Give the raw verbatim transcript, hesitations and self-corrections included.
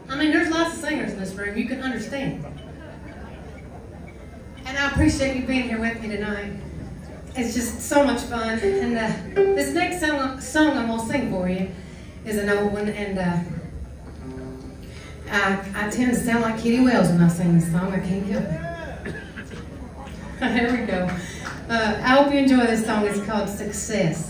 I mean, there's lots of singers in this room. You can understand. And I appreciate you being here with me tonight. It's just so much fun. And uh, this next song, song I'm going to sing for you is an old one. And uh, I, I tend to sound like Kitty Wells when I sing this song. I can't help it. There we go. Uh, I hope you enjoy this song. It's called Success.